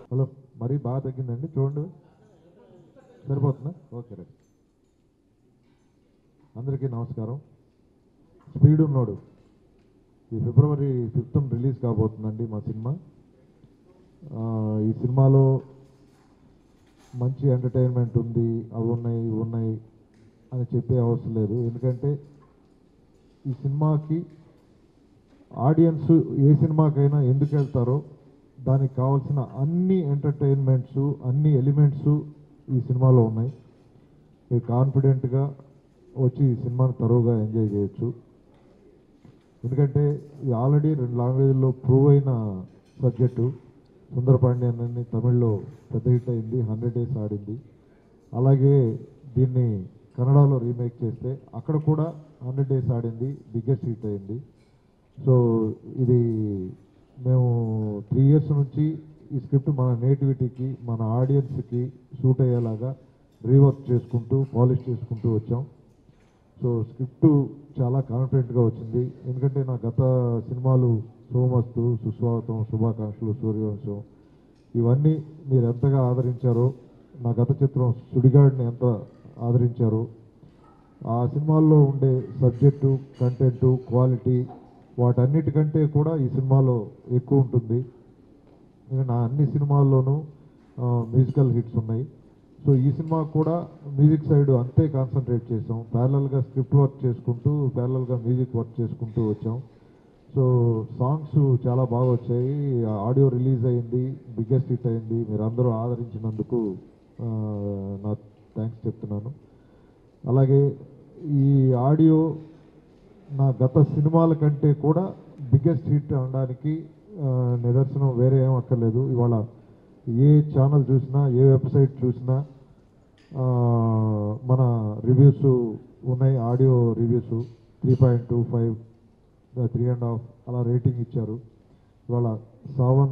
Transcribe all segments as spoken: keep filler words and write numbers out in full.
Hello, మరీ బాగా తగ్గిందండి చూడండి, సరిపోతుందా? Okay right. అందరికీ నమస్కారం. స్పీడ్ ఉన్నోడు ఈ ఫిబ్రవరి ఫిఫ్త్ రిలీజ్ కాబోతుందండి మా సినిమా. ఆ, ఈ సినిమాలో మంచి ఎంటర్టైన్మెంట్ ఉంది, అవి ఉన్నాయి ఇవి ఉన్నాయి అని చెప్పే అవసరం లేదు. ఎందుకంటే ఈ సినిమాకి ఆడియన్స్ ఏ సినిమాకైనా ఎందుకు వెళ్తారో దానికి కావాల్సిన అన్ని ఎంటర్టైన్మెంట్స్, అన్ని ఎలిమెంట్స్ ఈ సినిమాలో ఉన్నాయి. మీరు కాన్ఫిడెంట్గా వచ్చి ఈ సినిమాని తరువుగా ఎంజాయ్ చేయొచ్చు. ఎందుకంటే ఇది ఆల్రెడీ రెండు లాంగ్వేజ్లో ప్రూవ్ అయిన సబ్జెక్టు. సుందరపాండ్యన్ అని తమిళ్లో పెద్ద హిట్ అయింది, హండ్రెడ్ డేస్ ఆడింది. అలాగే దీన్ని కన్నడలో రీమేక్ చేస్తే అక్కడ కూడా హండ్రెడ్ డేస్ ఆడింది, బిగ్గెస్ట్ హిట్ అయింది. సో ఇది మేము త్రీ ఇయర్స్ నుంచి ఈ స్క్రిప్ట్ మన నేటివిటీకి, మన ఆడియన్స్కి సూట్ అయ్యేలాగా రీవర్క్ చేసుకుంటూ పాలిష్ చేసుకుంటూ వచ్చాం. సో స్క్రిప్ట్ చాలా కాన్ఫిడెంట్గా వచ్చింది. ఎందుకంటే నా గత సినిమాలు సోమస్తు, సుస్వాగతం, శుభాకాంక్షలు, సూర్యవంశం ఇవన్నీ మీరు ఎంతగా ఆదరించారో, నా గత చిత్రం సుడిగాడిని ఎంత ఆదరించారో, ఆ సినిమాల్లో ఉండే సబ్జెక్టు, కంటెంటు, క్వాలిటీ వాటన్నిటికంటే కూడా ఈ సినిమాలో ఎక్కువ ఉంటుంది. నా అన్ని సినిమాల్లోనూ మ్యూజికల్ హిట్స్ ఉన్నాయి. సో ఈ సినిమా కూడా మ్యూజిక్ సైడ్ అంతే కాన్సన్ట్రేట్ చేసాం. ప్యారలల్గా స్క్రిప్ట్ వర్క్ చేసుకుంటూ, ప్యారలల్గా మ్యూజిక్ వర్క్ చేసుకుంటూ వచ్చాం. సో సాంగ్స్ చాలా బాగా వచ్చాయి. ఆడియో రిలీజ్ అయింది, బిగ్గెస్ట్ హిట్ అయింది. మీరు అందరూ ఆదరించినందుకు నా థ్యాంక్స్ చెప్తున్నాను. అలాగే ఈ ఆడియో నా గత సినిమాల కంటే కూడా బిగ్గెస్ట్ హిట్ అనడానికి నిదర్శనం వేరే ఏం అక్కర్లేదు. ఇవాళ ఏ ఛానల్ చూసినా, ఏ వెబ్సైట్ చూసినా మన రివ్యూస్ ఉన్నాయి. Audio reviews three point two five three and half అలా రేటింగ్ ఇచ్చారు. ఇవాళ సావన్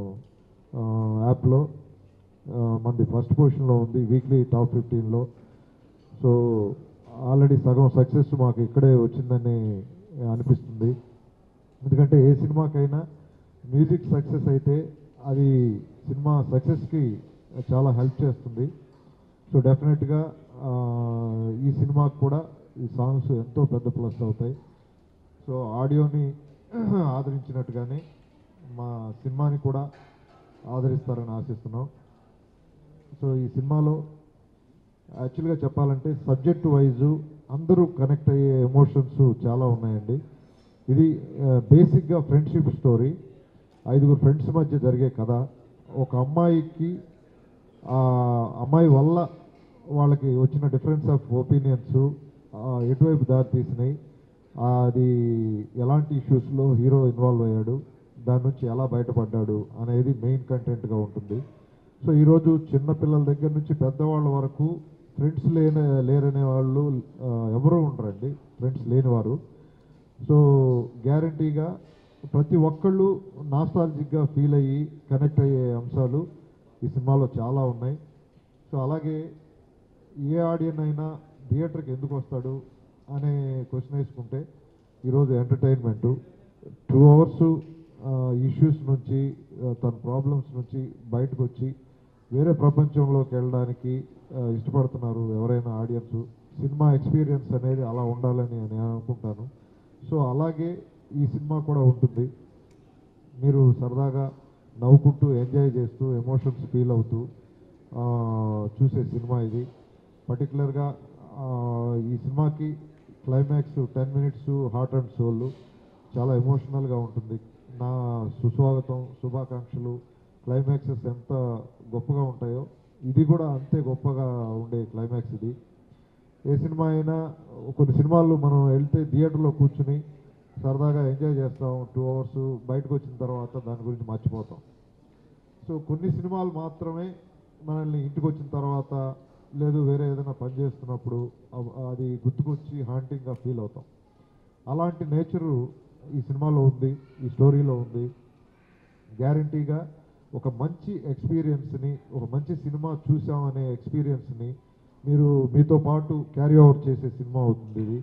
యాప్లో మనది ఫస్ట్ పొజిషన్లో ఉంది, వీక్లీ టాప్ ఫిఫ్టీన్లో. సో ఆల్రెడీ సగం సక్సెస్ మాకు ఇక్కడే వచ్చిందని అనిపిస్తుంది. ఎందుకంటే ఏ సినిమాకైనా మ్యూజిక్ సక్సెస్ అయితే అది సినిమా సక్సెస్కి చాలా హెల్ప్ చేస్తుంది. సో డెఫినెట్గా ఈ సినిమాకి కూడా ఈ సాంగ్స్ ఎంతో పెద్ద ప్లస్ అవుతాయి. సో ఆడియోని ఆదరించినట్టుగానే మా సినిమాని కూడా ఆదరిస్తారని ఆశిస్తున్నాం. సో ఈ సినిమాలో యాక్చువల్గా చెప్పాలంటే సబ్జెక్ట్ వైజు అందరూ కనెక్ట్ అయ్యే ఎమోషన్స్ చాలా ఉన్నాయండి. ఇది బేసిక్గా ఫ్రెండ్షిప్ స్టోరీ. ఐదుగురు ఫ్రెండ్స్ మధ్య జరిగే కథ. ఒక అమ్మాయికి ఆ అమ్మాయి వల్ల వాళ్ళకి వచ్చిన డిఫరెన్స్ ఆఫ్ ఒపీనియన్స్ ఎటువైపు దారి తీసినాయి, అది ఎలాంటి ఇష్యూస్లో హీరో ఇన్వాల్వ్ అయ్యాడు, దాని నుంచి ఎలా బయటపడ్డాడు అనేది మెయిన్ కంటెంట్గా ఉంటుంది. సో ఈరోజు చిన్నపిల్లల దగ్గర నుంచి పెద్దవాళ్ళ వరకు ఫ్రెండ్స్ లేని లేరనే వాళ్ళు ఎవరూ ఉండరండి, ఫ్రెండ్స్ లేనివారు. సో గ్యారంటీగా ప్రతి ఒక్కళ్ళు నాస్టాల్జిక్గా ఫీల్ అయ్యి కనెక్ట్ అయ్యే అంశాలు ఈ సినిమాలో చాలా ఉన్నాయి. సో అలాగే ఏ ఆడియన్ అయినా థియేటర్కి ఎందుకు వస్తాడు అనే క్వశ్చన్ వేసుకుంటే ఈరోజు ఎంటర్టైన్మెంటు టూ అవర్స్ ఇష్యూస్ నుంచి, తన ప్రాబ్లమ్స్ నుంచి బయటకు వచ్చి వేరే ప్రపంచంలోకి వెళ్ళడానికి ఇష్టపడుతున్నారు ఎవరైనా ఆడియన్స్. సినిమా ఎక్స్పీరియన్స్ అనేది అలా ఉండాలని నేను అనుకుంటాను. సో అలాగే ఈ సినిమా కూడా ఉంటుంది. మీరు సరదాగా నవ్వుకుంటూ, ఎంజాయ్ చేస్తూ, ఎమోషన్స్ ఫీల్ అవుతూ చూసే సినిమా ఇది. పర్టికులర్గా ఈ సినిమాకి climax ten minutes heart and soul చాలా ఎమోషనల్గా ఉంటుంది. నా సుస్వాగతం, శుభాకాంక్షలు క్లైమాక్సెస్ ఎంత గొప్పగా ఉంటాయో ఇది కూడా అంతే గొప్పగా ఉండే క్లైమాక్స్ ఇది. ఏ సినిమా అయినా కొన్ని సినిమాలు మనం వెళ్తే థియేటర్లో కూర్చుని సరదాగా ఎంజాయ్ చేస్తాం, టూ అవర్స్ బయటకు వచ్చిన తర్వాత దాని గురించి మర్చిపోతాం. సో కొన్ని సినిమాలు మాత్రమే మనల్ని ఇంటికి వచ్చిన తర్వాత లేదు వేరే ఏదైనా పని చేస్తున్నప్పుడు అది గుర్తుకొచ్చి హాంటింగ్గా ఫీల్ అవుతాం. అలాంటి నేచరు ఈ సినిమాలో ఉంది, ఈ స్టోరీలో ఉంది. గ్యారంటీగా ఒక మంచి ఎక్స్పీరియన్స్ని, ఒక మంచి సినిమా చూసామనే ఎక్స్పీరియన్స్ని మీరు మీతో పాటు క్యారీ ఓవర్ చేసే సినిమా అవుతుంది ఇది.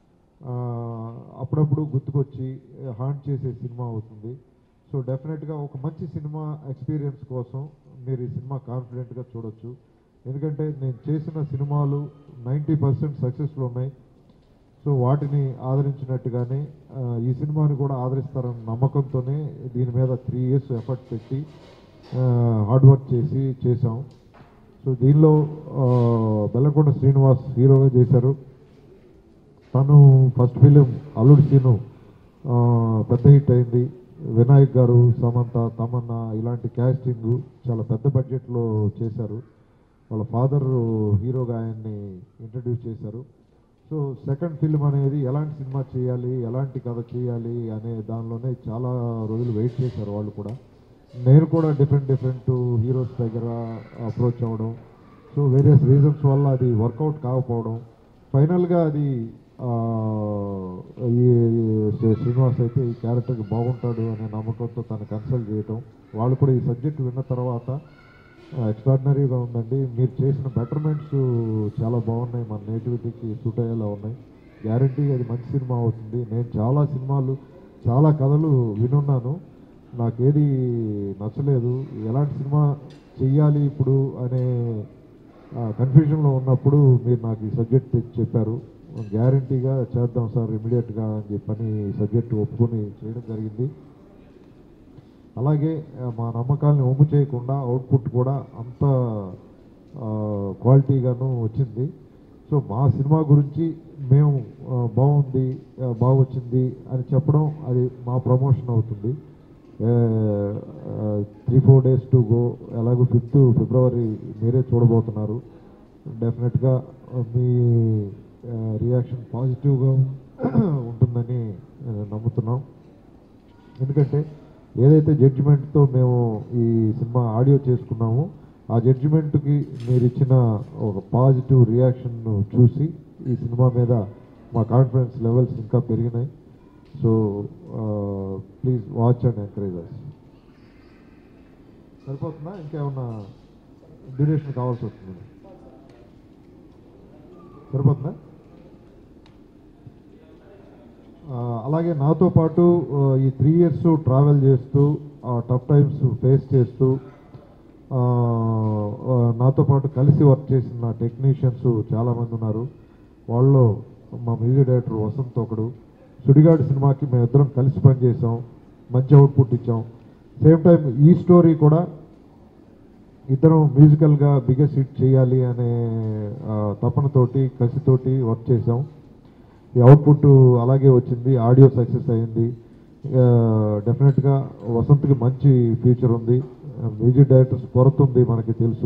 అప్పుడప్పుడు గుర్తుకొచ్చి హాంట్ చేసే సినిమా అవుతుంది. సో డెఫినెట్గా ఒక మంచి సినిమా ఎక్స్పీరియన్స్ కోసం మీరు ఈ సినిమా కాన్ఫిడెంట్గా చూడొచ్చు. ఎందుకంటే నేను చేసిన సినిమాలు నైంటీ పర్సెంట్ సక్సెస్ఫుల్ ఉన్నాయి. సో వాటిని ఆదరించినట్టుగానే ఈ సినిమాని కూడా ఆదరిస్తారన్న నమ్మకంతోనే దీని మీద త్రీ ఇయర్స్ ఎఫర్ట్ పెట్టి హార్డ్ వర్క్ చేసి చేసాం. సో దీనిలో బెల్లంకొండ శ్రీనివాస్ హీరోగా చేశారు. తను ఫస్ట్ ఫిలిం అల్లుడు సీను పెద్ద హిట్ అయింది. వినాయక్ గారు, సమంత, తమన్నా ఇలాంటి క్యాస్టింగ్ చాలా పెద్ద బడ్జెట్లో చేశారు. వాళ్ళ ఫాదర్ హీరోగా ఆయన్ని ఇంట్రడ్యూస్ చేశారు. సో సెకండ్ ఫిల్మ్ అనేది ఎలాంటి సినిమా చేయాలి, ఎలాంటి కథ చేయాలి అనే దానిలోనే చాలా రోజులు వెయిట్ చేశారు వాళ్ళు కూడా. నేను కూడా డిఫరెంట్ డిఫరెంట్ హీరోస్ దగ్గర అప్రోచ్ అవ్వడం, సో వేరియస్ రీజన్స్ వల్ల అది వర్కౌట్ కాకపోవడం, ఫైనల్గా అది ఈ శ్రీనివాస్ అయితే ఈ క్యారెక్టర్కి బాగుంటాడు అనే నమ్మకంతో తను కన్సల్ట్ చేయటం, వాళ్ళు కూడా ఈ సబ్జెక్ట్ విన్న తర్వాత ఎక్స్ట్రాడినరీగా ఉందండి, మీరు చేసిన బెటర్మెంట్స్ చాలా బాగున్నాయి, మన నేటివిటీకి సూట్ అయ్యేలా ఉన్నాయి, గ్యారంటీగా అది మంచి సినిమా అవుతుంది. నేను చాలా సినిమాలు చాలా కథలు వినున్నాను, నాకేది నచ్చలేదు, ఎలాంటి సినిమా చెయ్యాలి ఇప్పుడు అనే కన్ఫ్యూజన్లో ఉన్నప్పుడు మీరు నాకు ఈ సబ్జెక్ట్ చెప్పారు. గ్యారంటీగా చేద్దాం సార్ ఇమీడియట్గా అని చెప్పని ఈ సబ్జెక్ట్ ఒప్పుకొని చేయడం జరిగింది. అలాగే మా నమ్మకాలని ఒమ్ము చేయకుండా అవుట్పుట్ కూడా అంత క్వాలిటీగాను వచ్చింది. సో మా సినిమా గురించి మేము బాగుంది బాగా వచ్చింది అని చెప్పడం అది మా ప్రమోషన్ అవుతుంది. Three four days to go, ఎలాగో ఫిఫ్త్ ఫిబ్రవరి మీరే చూడబోతున్నారు. డెఫినెట్గా మీ రియాక్షన్ పాజిటివ్గా ఉంటుందని నమ్ముతున్నాం. ఎందుకంటే ఏదైతే జడ్జిమెంట్తో మేము ఈ సినిమా ఆడియో చేసుకున్నామో ఆ జడ్జిమెంట్కి మీరు ఇచ్చిన ఒక పాజిటివ్ రియాక్షన్ చూసి ఈ సినిమా మీద మా కాన్ఫిడెన్స్ లెవెల్స్ ఇంకా పెరిగినాయి. So please watch and encourage us. సరిపోతుందా, ఇంకేమన్నా డ్యూరేషన్ కావాల్సి వస్తుంది? సరిపోతుందా? అలాగే నాతో పాటు ఈ త్రీ ఇయర్స్ ట్రావెల్ చేస్తూ టఫ్ టైమ్స్ ఫేస్ చేస్తూ నాతో పాటు కలిసి వర్క్ చేసిన టెక్నీషియన్స్ చాలామంది ఉన్నారు. వాళ్ళు మా మ్యూజిక్ డైరెక్టర్ వసంత్ ఒకడు. సుడిగాడు సినిమాకి మేమిద్దరం కలిసి పనిచేసాం, మంచి అవుట్పుట్ ఇచ్చాం. సేమ్ టైం ఈ స్టోరీ కూడా ఇద్దరం మ్యూజికల్గా బిగ్గెస్ట్ హిట్ చేయాలి అనే తపనతోటి కసితోటి వర్క్ చేసాం. ఈ అవుట్పుట్ అలాగే వచ్చింది, ఆడియో సక్సెస్ అయింది. డెఫినెట్గా వసంత్కి మంచి ఫ్యూచర్ ఉంది, మ్యూజిక్ డైరెక్టర్స్ కొరత ఉంది మనకి తెలుసు,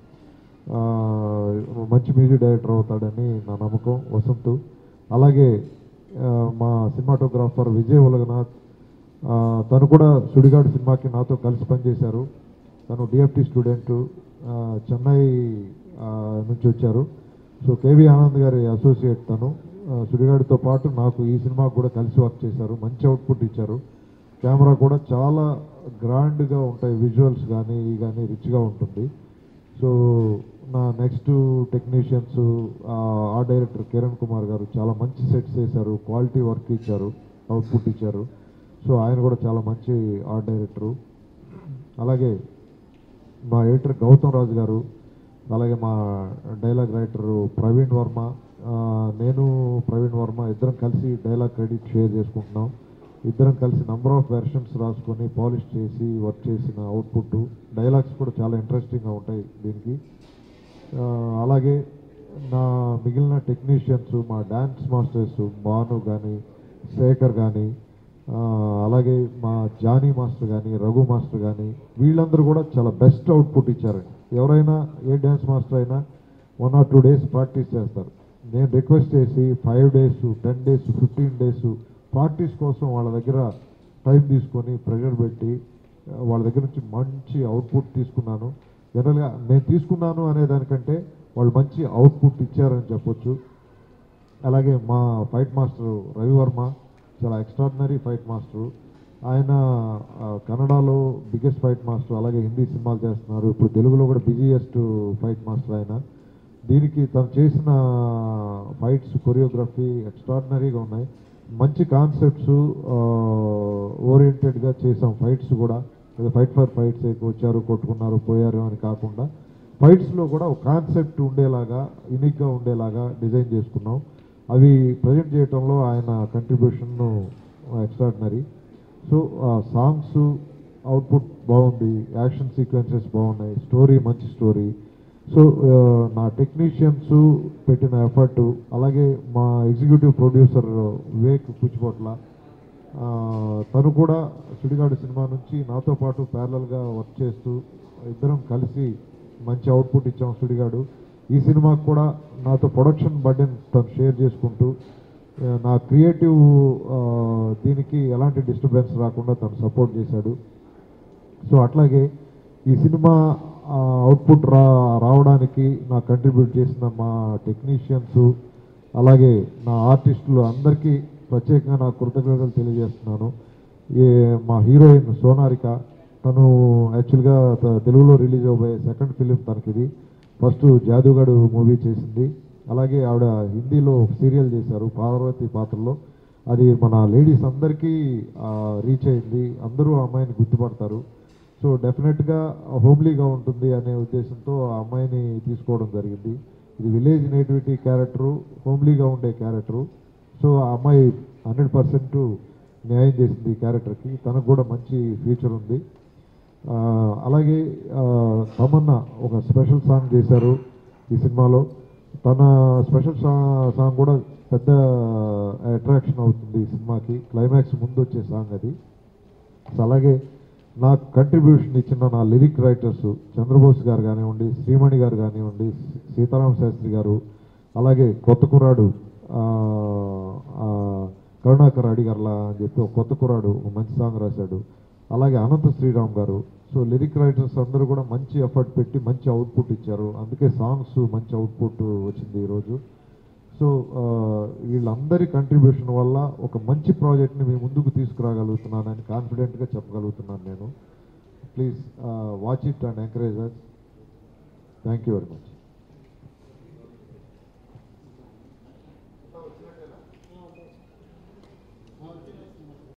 మంచి మ్యూజిక్ డైరెక్టర్ అవుతాడని నా నమ్మకం వసంత్. అలాగే మా సినిమాటోగ్రాఫర్ విజయ్ ఉలగనాథ్, తను కూడా సుడిగాడు సినిమాకి నాతో కలిసి పనిచేశారు. తను డిఎఫ్టీ స్టూడెంట్, చెన్నై నుంచి వచ్చారు. సో కేవీ ఆనంద్ గారి అసోసియేట్ తను. సుడిగాడితో పాటు నాకు ఈ సినిమాకు కూడా కలిసి వర్క్ చేశారు, మంచి అవుట్పుట్ ఇచ్చారు. కెమెరా కూడా చాలా గ్రాండ్గా ఉంటాయి, విజువల్స్ కానీ ఈ కానీ రిచ్గా ఉంటుంది. సో నా నెక్స్ట్ టెక్నీషియన్స్ ఆ డైరెక్టర్ కిరణ్ కుమార్ గారు చాలా మంచి సెట్స్ చేశారు, క్వాలిటీ వర్క్ ఇచ్చారు, అవుట్పుట్ ఇచ్చారు. సో ఆయన కూడా చాలా మంచి ఆర్ట్ డైరెక్టరు. అలాగే మా ఎడిటర్ గౌతమ్ రాజు గారు, అలాగే మా డైలాగ్ రైటరు ప్రవీణ్ వర్మ, నేను ప్రవీణ్ వర్మ ఇద్దరం కలిసి డైలాగ్ క్రెడిట్ షేర్ చేసుకుంటున్నాం. ఇద్దరం కలిసి నెంబర్ ఆఫ్ వెర్షన్స్ రాసుకొని పాలిష్ చేసి వర్క్ చేసిన అవుట్పుట్. డైలాగ్స్ కూడా చాలా ఇంట్రెస్టింగ్గా ఉంటాయి దీనికి. అలాగే నా మిగిలిన టెక్నీషియన్స్, మా డ్యాన్స్ మాస్టర్స్ భాను కానీ శేఖర్ కానీ, అలాగే మా జానీ మాస్టర్ కానీ రఘు మాస్టర్ కానీ, వీళ్ళందరూ కూడా చాలా బెస్ట్ అవుట్పుట్ ఇచ్చారండి. ఎవరైనా ఏ డ్యాన్స్ మాస్టర్ అయినా one or two days practice చేస్తారు. నేను రిక్వెస్ట్ చేసి five days ten days fifteen days practice కోసం వాళ్ళ దగ్గర టైం తీసుకొని ప్రెషర్ పెట్టి వాళ్ళ దగ్గర నుంచి మంచి అవుట్పుట్ తీసుకున్నాను. జనరల్గా నేను తీసుకున్నాను అనే దానికంటే వాళ్ళు మంచి అవుట్పుట్ ఇచ్చారని చెప్పొచ్చు. అలాగే మా ఫైట్ మాస్టర్ రవివర్మ చాలా ఎక్స్ట్రాడినరీ ఫైట్ మాస్టరు. ఆయన కన్నడలో బిగ్గెస్ట్ ఫైట్ మాస్టర్, అలాగే హిందీ సినిమాలు చేస్తున్నారు. ఇప్పుడు తెలుగులో కూడా బిజీయెస్ట్ ఫైట్ మాస్టర్ ఆయన. దీనికి తను చేసిన ఫైట్స్ కొరియోగ్రఫీ ఎక్స్ట్రాడినరీగా ఉన్నాయి. మంచి కాన్సెప్ట్స్ ఓరియంటెడ్గా చేసాం ఫైట్స్ కూడా. ఫైట్ ఫర్ ఫైట్స్ వచ్చారు, కొట్టుకున్నారు, పోయారు అని కాకుండా ఫైట్స్లో కూడా ఒక కాన్సెప్ట్ ఉండేలాగా, యూనిక్గా ఉండేలాగా డిజైన్ చేసుకున్నాం. అవి ప్రజెంట్ చేయడంలో ఆయన contribution extraordinary. So songs output బాగుంది, యాక్షన్ సీక్వెన్సెస్ బాగున్నాయి, స్టోరీ మంచి స్టోరీ. సో నా టెక్నీషియన్స్ పెట్టిన ఎఫర్ట్, అలాగే మా ఎగ్జిక్యూటివ్ ప్రొడ్యూసర్ వివేక్ పుచ్చిపోట్ల, తను కూడా సుడిగాడు సినిమా నుంచి నాతో పాటు ప్యారలల్గా వర్క్ చేస్తూ ఇద్దరం కలిసి మంచి అవుట్పుట్ ఇచ్చాం సుడిగాడు. ఈ సినిమాకు కూడా నాతో ప్రొడక్షన్ బర్డెన్ తను షేర్ చేసుకుంటూ నా క్రియేటివ్ దీనికి ఎలాంటి డిస్టర్బెన్స్ రాకుండా తను సపోర్ట్ చేశాడు. సో అట్లాగే ఈ సినిమా అవుట్పుట్ రా రావడానికి నా కంట్రిబ్యూట్ చేసిన మా టెక్నీషియన్స్, అలాగే నా ఆర్టిస్టులు అందరికీ ప్రత్యేకంగా నా కృతజ్ఞతలు తెలియజేస్తున్నాను. ఈ మా హీరోయిన్ సోనారిక, తను యాక్చువల్గా తెలుగులో రిలీజ్ అవబోయే సెకండ్ ఫిలిం తనకి ఇది. ఫస్ట్ జాదుగడు మూవీ చేసింది, అలాగే ఆవిడ హిందీలో సీరియల్ చేశారు పార్వతి పాత్రలో. అది మన లేడీస్ అందరికీ రీచ్ అయింది, అందరూ ఆ అమ్మాయిని గుర్తుపడతారు. సో డెఫినెట్గా హోమ్లీగా ఉంటుంది అనే ఉద్దేశంతో ఆ అమ్మాయిని తీసుకోవడం జరిగింది. ఇది విలేజ్ నేటివిటీ క్యారెక్టరు, హోమ్లీగా ఉండే క్యారెక్టరు. సో ఆ అమ్మాయి హండ్రెడ్ పర్సెంట్ న్యాయం చేసింది ఈ క్యారెక్టర్కి, తనకు కూడా మంచి ఫ్యూచర్ ఉంది. అలాగే తమన్నా ఒక స్పెషల్ సాంగ్ చేశారు ఈ సినిమాలో. తన స్పెషల్ సాంగ్ కూడా పెద్ద అట్రాక్షన్ అవుతుంది ఈ సినిమాకి, క్లైమాక్స్ ముందు వచ్చే సాంగ్ అది. అలాగే నాకు కంట్రిబ్యూషన్ ఇచ్చిన నా లిరిక్ రైటర్స్ చంద్రబోస్ గారు కానివ్వండి, శ్రీమణి గారు కానివ్వండి, సీతారామ శాస్త్రి గారు, అలాగే కొత్త కుర్రాడు కరుణాకర్ అడిగర్లా అని చెప్పి ఒక కొత్త కుర్రాడు ఒక మంచి సాంగ్ రాశాడు, అలాగే అనంత శ్రీరామ్ గారు. సో లిరిక్ రైటర్స్ అందరూ కూడా మంచి ఎఫర్ట్ పెట్టి మంచి అవుట్పుట్ ఇచ్చారు, అందుకే సాంగ్స్ మంచి అవుట్పుట్ వచ్చింది ఈరోజు. సో వీళ్ళందరి కంట్రిబ్యూషన్ వల్ల ఒక మంచి ప్రాజెక్ట్ని మీ ముందుకు తీసుకురాగలుగుతున్నానని కాన్ఫిడెంట్గా చెప్పగలుగుతున్నాను నేను. Please watch it and encourage us. Thank you very much.